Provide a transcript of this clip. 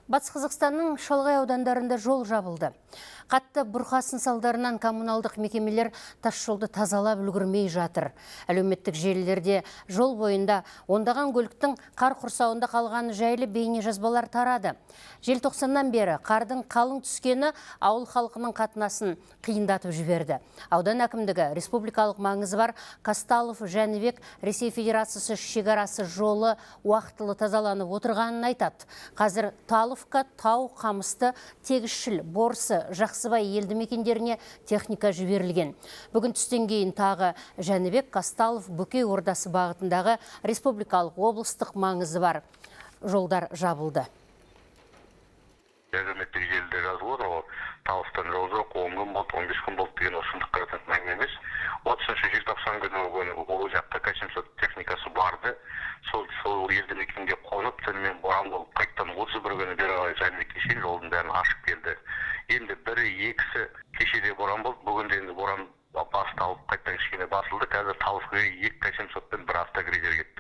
Батыс Қазақстанның шалғай аудандарында жол жабылды. Қатты бұрқасын салдарынан коммуналдық мекемелер тасжолды тазалап үлгермей жатыр. Әлеуметтік желілерде жол бойында ондаған көліктің қар құрсауында қалғаны жайлы бейне жазбалар тарады. Желтоқсаннан бері қардың қалың түскені ауыл халқының қатынасын қиындатып жіберді. Аудан әкімдігі республикалық маңызы бар Казталов-Жәнібек Ресей Федерациясы шекарасы жолы уақытылы тазаланып отырғанын айтады. Қазір Таловка, Тау, Қамысты, Тегісшіл, Борсы, Жақсыбай елді мекендеріне техника жіберілген. Бүгін түстен кейін тағы Жәнібек, Казталов, Бөкей Ордасы бағытындағы республикалық облыстық маңызы бар жолдар жабылды. Әлеуметтік желіде жазып отыр ғой, Талыстан жол жоқ, 10 күн болды, 15 күн болды деген шындыққа жататын әңгіме емес. 30 желтоқсан күні ол жақта К700 техникасы барды. Сол елді мекенге қонып, түнімен боран болып, қайтадан 31 күні бері қарай Жәнібекке шейін жолдың бәрін ашып берді. Енді бірі, екісі кешеде боран болды, бүгін де енді боран басталып, қайтадан кішкене басылды. Қазір Таловқа 2 К700-пен бір автокризер кетті.